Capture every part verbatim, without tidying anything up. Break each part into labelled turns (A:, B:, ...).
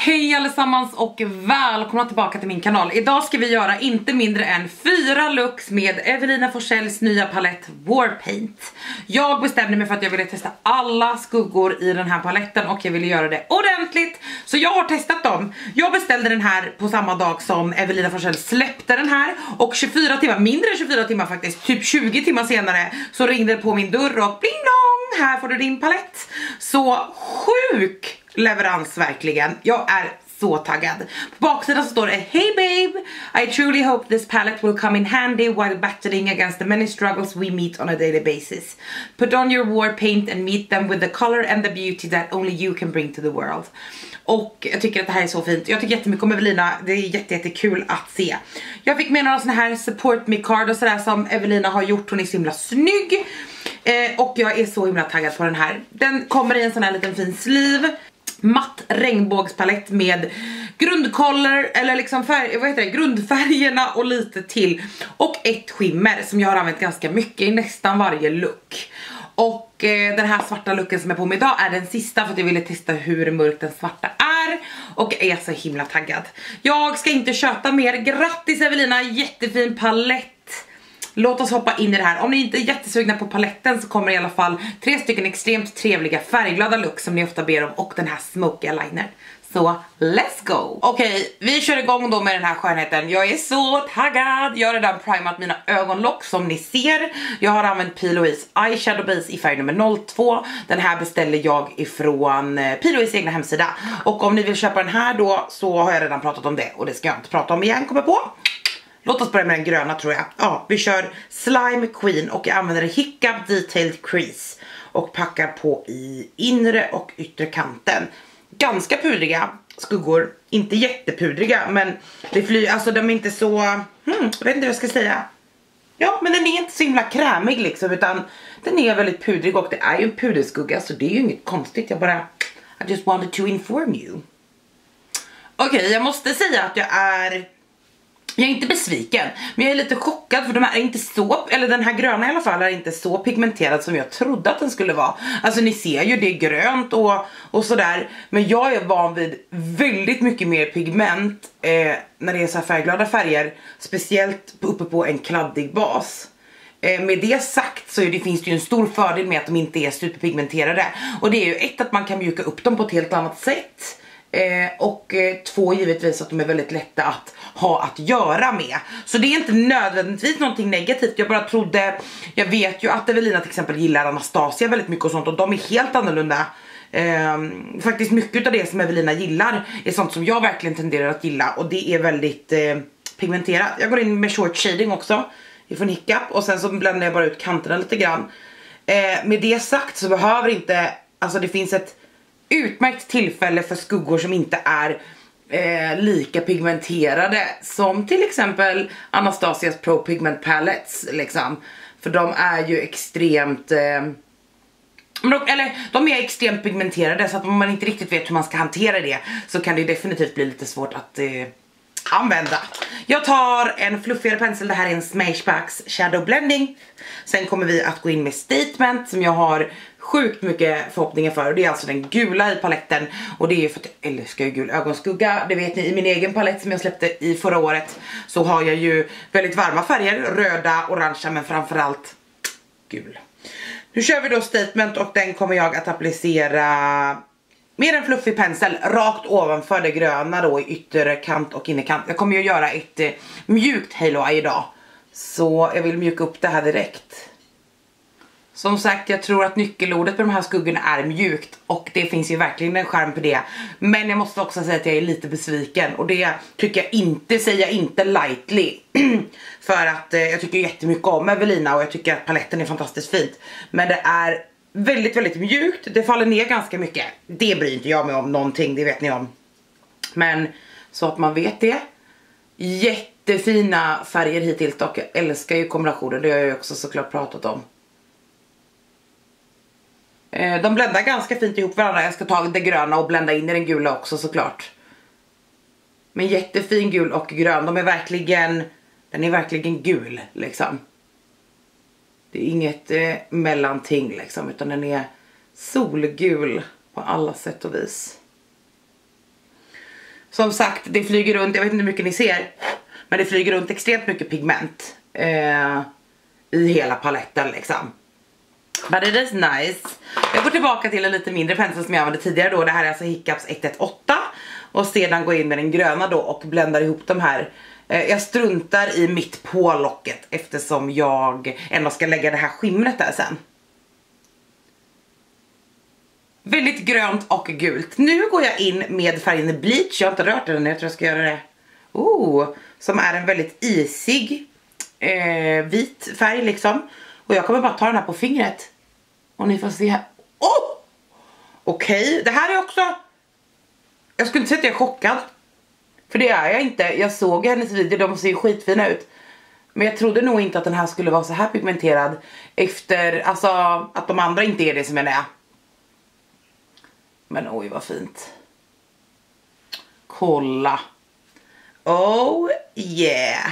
A: Hej allesammans och välkomna tillbaka till min kanal. Idag ska vi göra inte mindre än fyra looks med Evelina Forsells nya palett Warpaint. Jag bestämde mig för att jag ville testa alla skuggor i den här paletten och jag ville göra det ordentligt. Så jag har testat dem. Jag beställde den här på samma dag som Evelina Forsell släppte den här. Och tjugofyra timmar, mindre än tjugofyra timmar faktiskt, typ tjugo timmar senare så ringde det på min dörr och bling dong, här får du din palett. Så sjuk leverans verkligen. Jag är så taggad. På baksidan så står det: Hey babe, I truly hope this palette will come in handy while battling against the many struggles we meet on a daily basis. Put on your war paint and meet them with the color and the beauty that only you can bring to the world. Och jag tycker att det här är så fint. Jag tycker jättemycket om Evelina. Det är jätte, jätte kul att se. Jag fick med några såna här support me card och sådär som Evelina har gjort. Hon är så himla snygg. Eh, och jag är så himla taggad på den här. Den kommer i en sån här liten fin sleeve. Matt regnbågspalett med grundkolor eller liksom färg, vad heter det, grundfärgerna och lite till. Och ett skimmer som jag har använt ganska mycket i nästan varje look. Och eh, den här svarta looken som är på mig idag är den sista för att jag ville testa hur mörk den svarta är. Och jag är så himla taggad. Jag ska inte köta mer. Grattis Evelina, jättefin palett. Låt oss hoppa in i det här. Om ni inte är jättesugna på paletten så kommer det i alla fall tre stycken extremt trevliga färgglada looks som ni ofta ber om och den här smoky eyeliner. Så let's go! Okej, okay, vi kör igång då med den här skönheten. Jag är så taggad! Jag har redan primat mina ögonlock som ni ser. Jag har använt P. Louise Eyeshadow Base i färg nummer noll två. Den här beställer jag ifrån P. Louise egna hemsida. Och om ni vill köpa den här då så har jag redan pratat om det. Och det ska jag inte prata om igen, kommer på. Låt oss börja med den gröna tror jag. Ja, vi kör Slime Queen och jag använder Hiccup Detailed Crease. Och packar på i inre och yttre kanten. Ganska pudriga skuggor. Inte jättepudriga, men det flyr, alltså de är inte så... Hmm, jag vet inte vad jag ska säga. Ja, men den är inte så himla krämig liksom, utan den är väldigt pudrig och det är ju en puderskugga. Så det är ju inget konstigt, jag bara... I just wanted to inform you. Okej, okay, jag måste säga att jag är... Jag är inte besviken, men jag är lite chockad för de här är inte så, eller den här gröna i alla fall är inte så pigmenterad som jag trodde att den skulle vara. Alltså ni ser ju, det är grönt och, och sådär, men jag är van vid väldigt mycket mer pigment eh, när det är så här färgglada färger, speciellt uppe på en kladdig bas. Eh, med det sagt så är det, finns det ju en stor fördel med att de inte är superpigmenterade. Och det är ju ett att man kan mjuka upp dem på ett helt annat sätt. Eh, och eh, två givetvis att de är väldigt lätta att ha att göra med. Så det är inte nödvändigtvis någonting negativt. Jag bara trodde, jag vet ju att Evelina till exempel gillar Anastasia väldigt mycket och sånt. Och de är helt annorlunda. eh, Faktiskt mycket av det som Evelina gillar är sånt som jag verkligen tenderar att gilla. Och det är väldigt eh, pigmenterat. Jag går in med short shading också ifrån Hiccup. Och sen så bländar jag bara ut kanterna lite grann. eh, Med det sagt så behöver inte, alltså det finns ett utmärkt tillfälle för skuggor som inte är eh, lika pigmenterade som till exempel Anastasias Pro Pigment Palettes liksom. För de är ju extremt eh, eller de är extremt pigmenterade, så att om man inte riktigt vet hur man ska hantera det så kan det definitivt bli lite svårt att eh, använda. Jag tar en fluffigare pensel, det här är en Smashbox Shadow Blending. Sen kommer vi att gå in med Statement som jag har sjukt mycket förhoppningar för. Och det är alltså den gula i paletten. Och det är ju för att jag älskar ju gul ögonskugga. Det vet ni, i min egen palett som jag släppte i förra året så har jag ju väldigt varma färger. Röda, orangea men framförallt gul. Nu kör vi då Statement och den kommer jag att applicera med en fluffig pensel rakt ovanför det gröna då i ytterkant och innerkant. Jag kommer ju göra ett eh, mjukt halo eye idag. Så jag vill mjuka upp det här direkt. Som sagt, jag tror att nyckelordet på de här skuggorna är mjukt. Och det finns ju verkligen en charm på det. Men jag måste också säga att jag är lite besviken. Och det tycker jag inte, säger inte lightly. För att eh, jag tycker jättemycket om Evelina och jag tycker att paletten är fantastiskt fint. Men det är väldigt, väldigt mjukt. Det faller ner ganska mycket. Det bryr inte jag mig om någonting, det vet ni om. Men så att man vet det. Jättefina färger hittills och jag älskar ju kombinationer. Det har jag ju också såklart pratat om. De bländar ganska fint ihop varandra. Jag ska ta det gröna och blända in i den gula också såklart. Men jättefin gul och grön. De är verkligen, den är verkligen gul liksom. Det är inget eh, mellanting liksom, utan den är solgul på alla sätt och vis. Som sagt, det flyger runt, jag vet inte hur mycket ni ser, men det flyger runt extremt mycket pigment eh, i hela paletten liksom. But it is nice. Jag går tillbaka till en lite mindre pensel som jag använde tidigare då. Det här är alltså Hiccups ett ett åtta. Och sedan går in med den gröna då och bländar ihop de här. eh, Jag struntar i mitt på locket eftersom jag ändå ska lägga det här skimret där sen. Väldigt grönt och gult. Nu går jag in med färgen Bleach. Jag har inte rört den, jag tror jag ska göra det. Oh, som är en väldigt isig eh, vit färg liksom. Och jag kommer bara ta den här på fingret. Och ni får se här. Oh! Okej, okay. Det här är också... Jag skulle inte säga att jag är chockad. För det är jag inte. Jag såg hennes video, de ser ju skitfina ut. Men jag trodde nog inte att den här skulle vara så här pigmenterad. Efter, alltså, att de andra inte är det som den är. Men oj vad fint. Kolla. Oh yeah.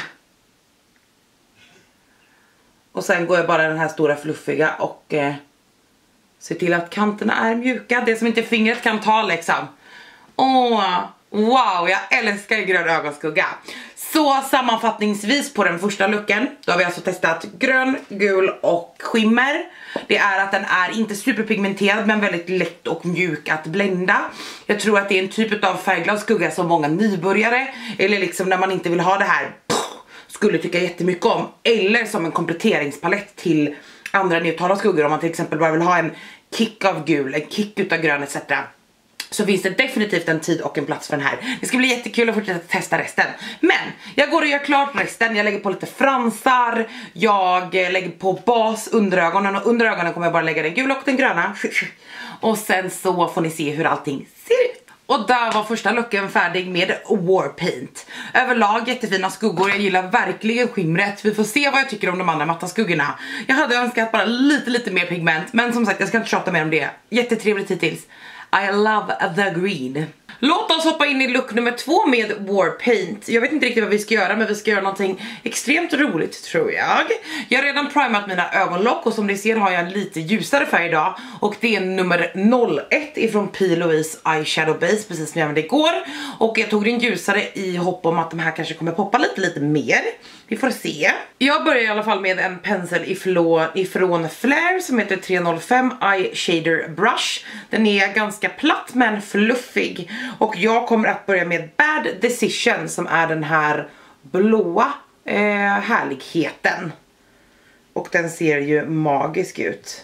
A: Och sen går jag bara den här stora fluffiga och eh, ser till att kanterna är mjuka. Det som inte fingret kan ta liksom. Åh, wow, jag älskar grön ögonskugga. Så sammanfattningsvis på den första looken, då har vi alltså testat grön, gul och skimmer. Det är att den är inte superpigmenterad men väldigt lätt och mjuk att blända. Jag tror att det är en typ av färgglad skugga som många nybörjare, eller liksom när man inte vill ha det här, skulle tycka jättemycket om. Eller som en kompletteringspalett till andra neutrala skuggor. Om man till exempel bara vill ha en kick av gul, en kick utav grön et cetera. Så finns det definitivt en tid och en plats för den här. Det ska bli jättekul att fortsätta testa resten. Men jag går och gör klart resten. Jag lägger på lite fransar. Jag lägger på bas under ögonen. Och under ögonen kommer jag bara lägga den gula och den gröna. Och sen så får ni se hur allting ser ut. Och där var första looken färdig med Warpaint. Överlag jättefina skuggor, jag gillar verkligen skimret. Vi får se vad jag tycker om de andra matta skuggorna. Jag hade önskat bara lite lite mer pigment, men som sagt jag ska inte tjata mer om det. Jättetrevligt hittills. I love the green. Låt oss hoppa in i look nummer två med Warpaint. Jag vet inte riktigt vad vi ska göra, men vi ska göra någonting extremt roligt tror jag. Jag har redan primat mina ögonlock och som ni ser har jag en lite ljusare färg idag. Och det är nummer noll ett ifrån P. Louise Eyeshadow Base, precis som jag använde igår. Och jag tog den ljusare i hopp om att de här kanske kommer poppa lite lite mer. Vi får se. Jag börjar i alla fall med en pensel ifrån, ifrån Flair som heter tre noll fem Eye Shader Brush. Den är ganska platt men fluffig. Och jag kommer att börja med Bad Decision som är den här blåa eh, härligheten. Och den ser ju magisk ut.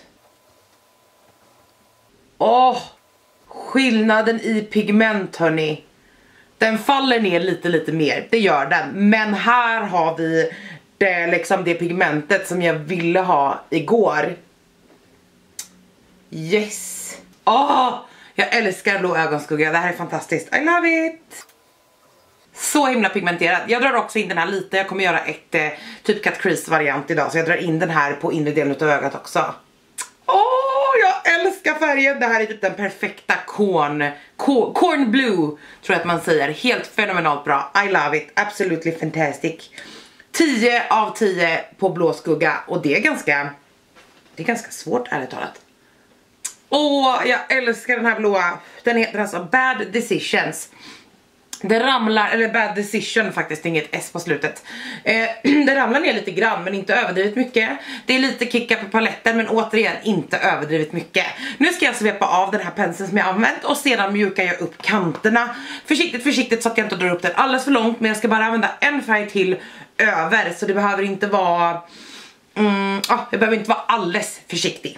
A: Åh! Skillnaden i pigment hörni. Den faller ner lite lite mer, det gör den. Men här har vi det, liksom det pigmentet som jag ville ha igår. Yes. Åh! Jag älskar blå ögonskugga, det här är fantastiskt. I love it! Så himla pigmenterad. Jag drar också in den här lite, jag kommer göra ett eh, typ cut crease variant idag. Så jag drar in den här på inre delen av ögat också. Åh, jag älskar färgen. Det här är typ den perfekta corn, corn, corn blue tror jag att man säger. Helt fenomenalt bra, I love it, absolutely fantastic. tio av tio på blå skugga. Och det är ganska, det är ganska svårt ärligt talat. Åh, jag älskar den här blåa. Den heter alltså Bad Decisions. Det ramlar, eller Bad Decision faktiskt, inget S på slutet. eh, Det ramlar ner lite grann men inte överdrivet mycket. Det är lite kicka på paletten men återigen inte överdrivet mycket. Nu ska jag svepa av den här penseln som jag använt och sedan mjukar jag upp kanterna. Försiktigt försiktigt så att jag inte drar upp den alldeles för långt. Men jag ska bara använda en färg till över. Så det behöver inte vara mm, ah, jag behöver inte vara alldeles försiktig.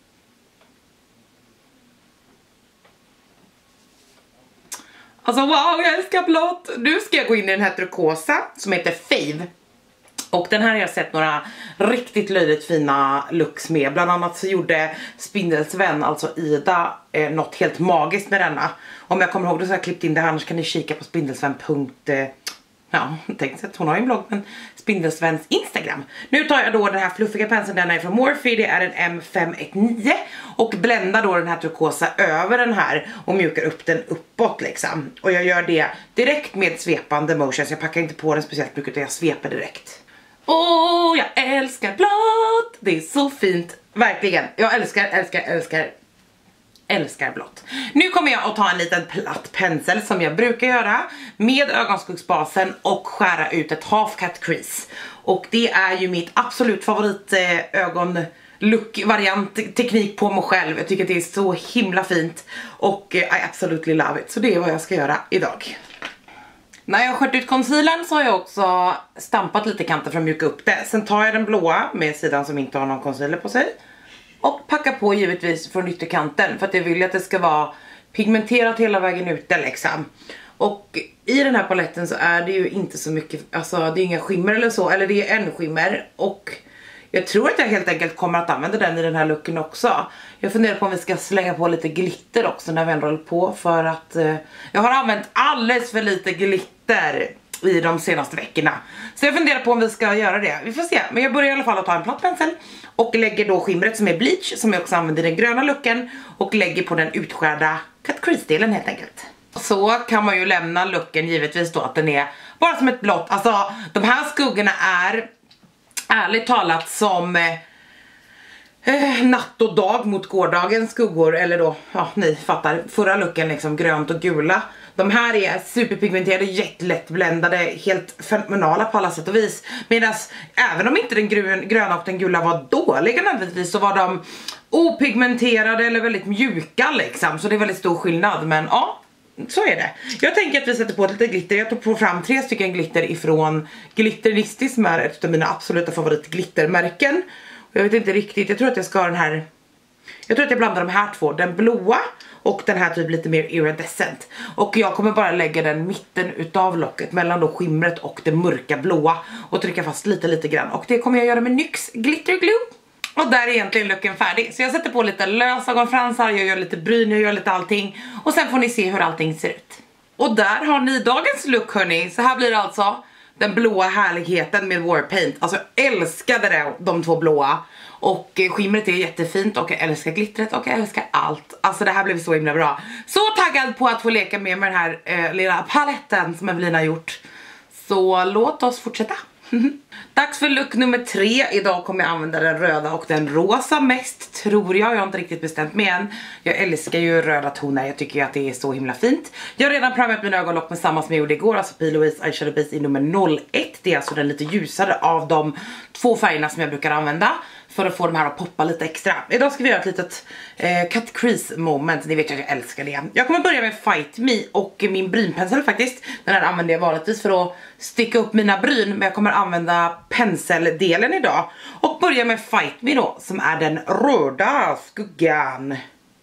A: Alltså wow, jag älskar blått. Nu ska jag gå in i den här turkosa som heter Fave. Och den här har jag sett några riktigt löjligt fina looks med. Bland annat så gjorde Spindelsvän, alltså Ida, eh, något helt magiskt med denna. Om jag kommer ihåg det så har jag klippt in det här, annars kan ni kika på spindelsvän. Eh, ja, tänkte att hon har en blogg, men Spindelsväns Instagram. Nu tar jag då den här fluffiga penseln, den är från Morphe, det är en M fem ett nio. Och bländar då den här turkosa över den här och mjukar upp den uppåt liksom. Och jag gör det direkt med svepande motions, jag packar inte på den speciellt mycket utan jag sveper direkt. Åh, jag älskar blått! Det är så fint, verkligen. Jag älskar, älskar, älskar älskar blått. Nu kommer jag att ta en liten platt pensel som jag brukar göra med ögonskuggsbasen och skära ut ett half cut crease. Och det är ju mitt absolut favorit eh, ögon look variant teknik på mig själv. Jag tycker att det är så himla fint och eh, I absolutely love it. Så det är vad jag ska göra idag. När jag har skört ut concealern så har jag också stampat lite kanter för att mjuka upp det. Sen tar jag den blåa med sidan som inte har någon concealer på sig. Och packar på givetvis från ytterkanten för att jag vill att det ska vara pigmenterat hela vägen ute liksom. Och i den här paletten så är det ju inte så mycket, alltså det är inga skimmer eller så, eller det är en skimmer. Och jag tror att jag helt enkelt kommer att använda den i den här looken också. Jag funderar på om vi ska slänga på lite glitter också när vi ändå håller på. För att eh, jag har använt alldeles för lite glitter i de senaste veckorna. Så jag funderar på om vi ska göra det. Vi får se. Men jag börjar i alla fall att ta en platt pensel. Och lägger då skimret som är bleach, som jag också använder i den gröna looken. Och lägger på den utskärda cut crease-delen helt enkelt. Så kan man ju lämna looken givetvis då att den är bara som ett blått. Alltså de här skuggorna är ärligt talat som eh, natt och dag mot gårdagens skuggor. Eller då, ja ni fattar, förra looken liksom grönt och gula. De här är superpigmenterade, jättelätt bländade, helt fenomenala på alla sätt och vis. Medan även om inte den grön, gröna och den gula var dåliga nödvändigtvis, så var de opigmenterade eller väldigt mjuka liksom. Så det är väldigt stor skillnad, men ja, så är det. Jag tänker att vi sätter på lite glitter. Jag tog på fram tre stycken glitter ifrån Glitteristi som är ett av mina absoluta favoritglittermärken. Jag vet inte riktigt, jag tror att jag ska ha den här. Jag tror att jag blandar de här två, den blåa och den här typ lite mer iridescent. Och jag kommer bara lägga den mitten utav locket mellan då skimret och det mörka blåa och trycka fast lite lite grann. Och det kommer jag göra med NYX Glitter Glue. Och där är egentligen looken färdig. Så jag sätter på lite lösögonfransar, jag gör lite bryn, jag gör lite allting. Och sen får ni se hur allting ser ut. Och där har ni dagens look hörni. Så här blir det alltså den blåa härligheten med Warpaint. Alltså jag älskade det, de två blåa. Och skimret är jättefint och jag älskar glittret och jag älskar allt. Alltså det här blev så himla bra. Så taggad på att få leka med med den här eh, lilla paletten som Evelina har gjort. Så låt oss fortsätta. Dags för look nummer tre. Idag kommer jag använda den röda och den rosa mest, tror jag. Jag har inte riktigt bestämt mig än. Jag älskar ju röda toner. Jag tycker ju att det är så himla fint. Jag har redan primat mina ögonlock med samma som jag gjorde igår. Alltså P. Louise Eyeshadow Base i nummer noll ett. Det är alltså den lite ljusare av de två färgerna som jag brukar använda. För att få de här att poppa lite extra. Idag ska vi göra ett litet eh, cut crease moment. Ni vet att jag älskar det. Jag kommer börja med Fight Me och min brynpensel faktiskt. Den här använder jag vanligtvis för att sticka upp mina bryn. Men jag kommer använda penseldelen idag. Och börja med Fight Me då, som är den röda skuggan.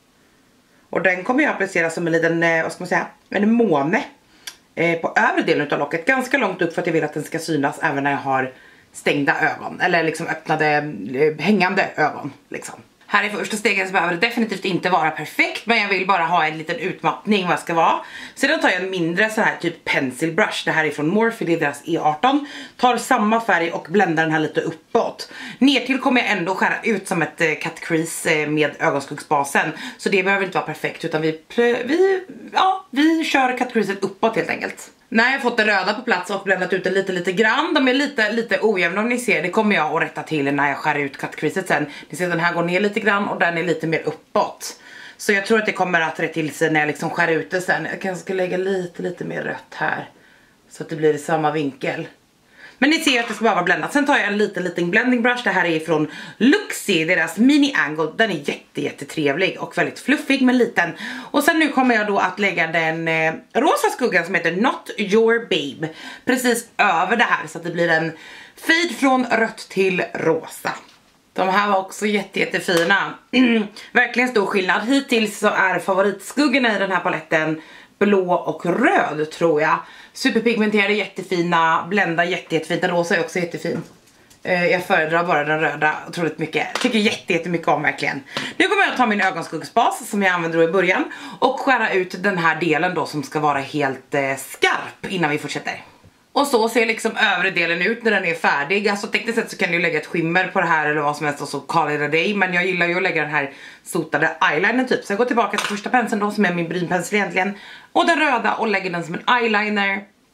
A: Och den kommer jag applicera som en liten, eh, vad ska man säga, en måne. Eh, på övre delen av locket. Ganska långt upp för att jag vill att den ska synas även när jag har stängda ögon, eller liksom öppnade, hängande ögon liksom. Här i första steget så behöver det definitivt inte vara perfekt, men jag vill bara ha en liten utmattning vad det ska vara. Sedan tar jag en mindre så här typ pencil brush, det här är från Morphe, det är deras E arton. Tar samma färg och bländar den här lite uppåt. Ner till kommer jag ändå skära ut som ett cut crease med ögonskuggsbasen. Så det behöver inte vara perfekt, utan vi, vi, ja, vi kör cut creaset uppåt helt enkelt. När jag har fått den röda på plats och bländat ut den lite lite grann. De är lite lite ojämna om ni ser. Det kommer jag att rätta till när jag skär ut cut creaset sen. Ni ser att den här går ner lite grann och den är lite mer uppåt. Så jag tror att det kommer att rätta till sig när jag liksom skär ut det sen. Jag kanske ska lägga lite lite mer rött här. Så att det blir i samma vinkel. Men ni ser att det ska bara vara bländat. Sen tar jag en liten liten blending brush. Det här är från Luxie, deras mini angle. Den är jätte jätte trevlig och väldigt fluffig men liten. Och sen nu kommer jag då att lägga den eh, rosa skuggan som heter Not Your Babe precis över det här, så att det blir en fade från rött till rosa. De här var också jätte jättefina. Verkligen stor skillnad. Hittills så är favoritskuggorna i den här paletten blå och röd, tror jag. Superpigmenterade, jättefina. Blända jätte, jättefint. Den rosa är också jättefin. eh, Jag föredrar bara den röda otroligt mycket. Tycker jätte, jättemycket om verkligen. Nu kommer jag att ta min ögonskuggsbas som jag använde då i början och skära ut den här delen då som ska vara helt eh, skarp innan vi fortsätter. Och så ser liksom övre delen ut när den är färdig. Alltså tekniskt sett så kan du lägga ett skimmer på det här eller vad som helst och så call it a day. Men jag gillar ju att lägga den här sotade eyeliner typ. Så jag går tillbaka till första penseln då som är min brynpensel egentligen. Och den röda och lägger den som en eyeliner.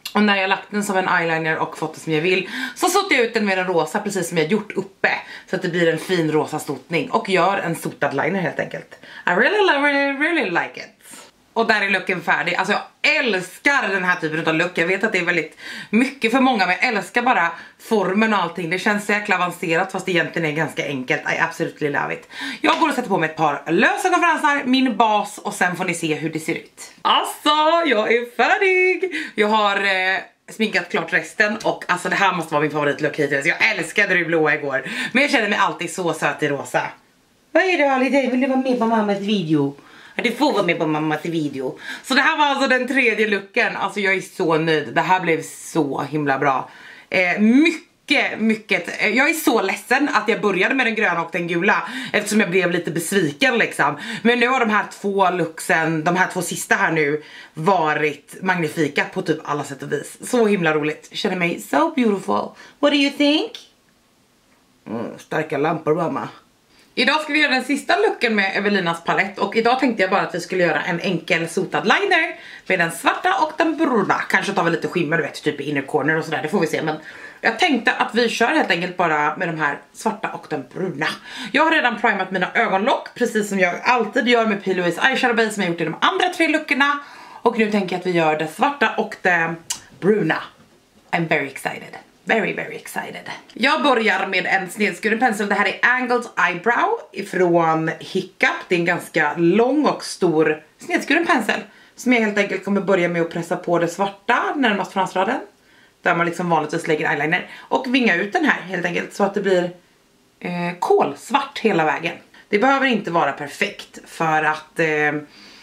A: Och när jag lagt den som en eyeliner och fått det som jag vill, så sottar jag ut den med den rosa precis som jag gjort uppe. Så att det blir en fin rosa sotning. Och gör en sotad liner helt enkelt. I really, really, really like it. Och där är looken färdig. Alltså jag älskar den här typen av look. Jag vet att det är väldigt mycket för många, men jag älskar bara formen och allting. Det känns så jäkla avancerat fast det egentligen är ganska enkelt. I absolutely love it. Jag går och sätter på mig ett par lösögonfransar, min bas, och sen får ni se hur det ser ut. Alltså, jag är färdig! Jag har eh, sminkat klart resten och alltså det här måste vara min favoritlook hittills. Jag älskade det blåa igår, men jag känner mig alltid så söt i rosa. Vad är det, Holiday? Vill du vara med på mammas video? Du får vara med på mammas video. Så det här var alltså den tredje looken. Alltså jag är så nöjd. Det här blev så himla bra. Eh, mycket, mycket. Eh, jag är så ledsen att jag började med den gröna och den gula. Eftersom jag blev lite besviken liksom. Men nu har de här två looksen, de här två sista här nu, varit magnifika på typ alla sätt och vis. Så himla roligt. Känner mig so beautiful. What do you think? Mm, starka lampor, mamma. Idag ska vi göra den sista looken med Evelinas palett. Och idag tänkte jag bara att vi skulle göra en enkel sotad liner med den svarta och den bruna. Kanske tar vi lite skimmer, du vet, typ i inner corner och sådär, det får vi se. Men jag tänkte att vi kör helt enkelt bara med de här svarta och den bruna. Jag har redan primat mina ögonlock, precis som jag alltid gör med P. Louise Eyeshadow Base som jag gjort i de andra tre lookerna. Och nu tänker jag att vi gör det svarta och det bruna. I'm very excited. Very, very excited. Jag börjar med en snedskuren pensel. Det här är Angled Eyebrow från Hiccup. Det är en ganska lång och stor snedskuren pensel som jag helt enkelt kommer börja med att pressa på det svarta närmast fransraden, där man liksom vanligtvis lägger eyeliner, och vinga ut den här helt enkelt så att det blir eh, kolsvart hela vägen. Det behöver inte vara perfekt för att eh... nej,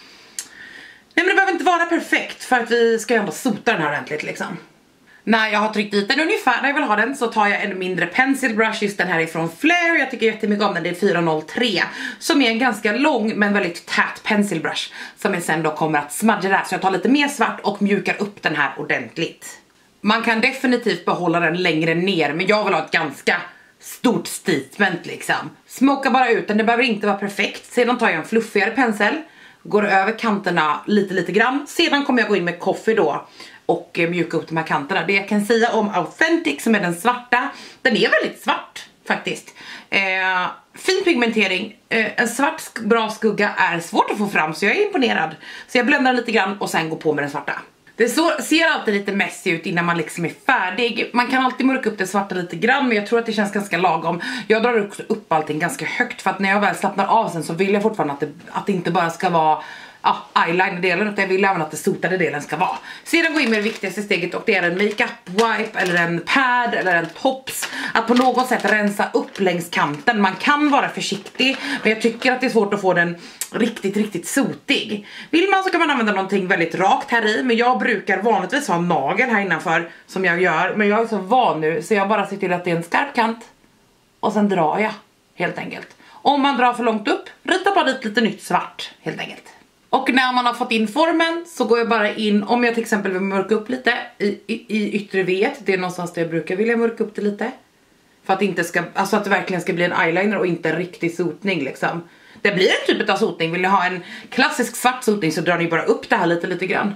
A: men det behöver inte vara perfekt för att vi ska ändå sota den här ordentligt liksom. När jag har tryckt dit den ungefär när jag vill ha den, så tar jag en mindre pencil brush. Just den här är från Flair. Jag tycker jättemycket om den. Det är fyra noll tre. Som är en ganska lång men väldigt tät pencil brush. Som jag sen då kommer att smudga där. Så jag tar lite mer svart och mjukar upp den här ordentligt. Man kan definitivt behålla den längre ner. Men jag vill ha ett ganska stort statement liksom. Smoka bara ut den. Det behöver inte vara perfekt. Sedan tar jag en fluffigare pensel. Går över kanterna lite lite grann. Sedan kommer jag gå in med Coffee då. Och mjuka upp de här kanterna. Det jag kan säga om Authentic, som är den svarta, den är väldigt svart faktiskt. Eh, fin pigmentering. Eh, en svart sk bra skugga är svårt att få fram, så jag är imponerad. Så jag bländar lite grann och sen går på med den svarta. Det så, ser alltid lite messy ut innan man liksom är färdig. Man kan alltid mörka upp det svarta lite grann, men jag tror att det känns ganska lagom. Jag drar också upp allting ganska högt, för att när jag väl slappnar av sen så vill jag fortfarande att det, att det inte bara ska vara ja, eyeliner-delen, utan jag vill även att det sotade delen ska vara. Sedan går in med det viktigaste steget, och det är en makeup wipe eller en pad eller en tops. Att på något sätt rensa upp längs kanten. Man kan vara försiktig, men jag tycker att det är svårt att få den riktigt, riktigt sotig. Vill man så kan man använda någonting väldigt rakt här i, men jag brukar vanligtvis ha en nagel här innanför som jag gör. Men jag är så van nu, så jag bara ser till att det är en skarp kant. Och sen drar jag, helt enkelt. Om man drar för långt upp, rita bara dit lite nytt svart, helt enkelt. Och när man har fått in formen så går jag bara in, om jag till exempel vill mörka upp lite i, i, i yttre V. Det är någonstans där jag brukar vilja mörka upp det lite. För att, inte ska, alltså att det verkligen ska bli en eyeliner och inte en riktig sotning liksom. Det blir en typ av sotning. Vill ni ha en klassisk svart sotning så drar ni bara upp det här lite lite grann.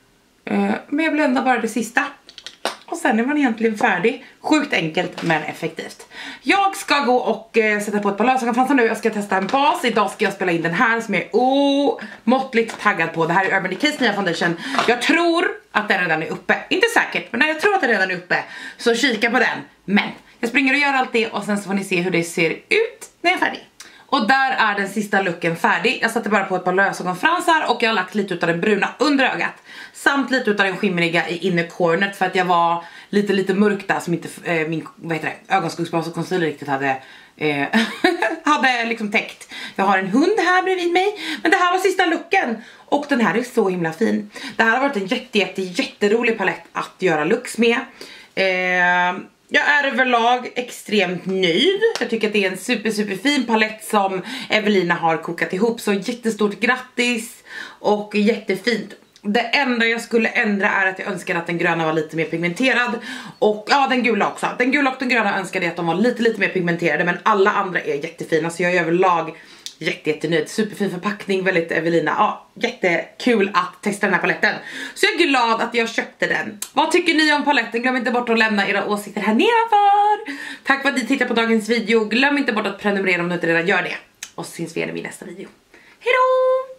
A: Uh, men jag bländar bara det sista. Och sen är man egentligen färdig. Sjukt enkelt men effektivt. Jag ska gå och eh, sätta på ett par lösögonfransar nu. Jag ska testa en bas. Idag ska jag spela in den här som jag är omåttligt taggad på. Det här är Urban Decay's nya foundation. Jag tror att den redan är uppe. Inte säkert, men jag tror att den redan är uppe. Så kika på den. Men jag springer och gör allt det, och sen så får ni se hur det ser ut när jag är färdig. Och där är den sista looken färdig. Jag satte bara på ett par lösögonfransar och jag har lagt lite av den bruna under ögat. Samt lite av den skimriga i inner cornert, för att jag var lite lite mörk där som inte eh, min vad heter det, ögonskuggsbas och concealer riktigt hade eh, hade liksom täckt. Jag har en hund här bredvid mig. Men det här var sista looken. Och den här är så himla fin. Det här har varit en jätte jätte jätterolig palett att göra looks med. Eh, Jag är överlag extremt nöjd. Jag tycker att det är en super super fin palett som Evelina har kokat ihop. Så jättestort grattis och jättefint. Det enda jag skulle ändra är att jag önskar att den gröna var lite mer pigmenterad. Och ja, den gula också. Den gula och den gröna önskade jag att de var lite lite mer pigmenterade. Men alla andra är jättefina, så jag är överlag jätte, jättenöjd, superfin förpackning, väldigt Evelina. Ja, jättekul att testa den här paletten. Så jag är glad att jag köpte den. Vad tycker ni om paletten? Glöm inte bort att lämna era åsikter här nedanför. Tack för att ni tittar på dagens video. Glöm inte bort att prenumerera om du inte redan gör det. Och så syns vi igen i min nästa video. Hejdå!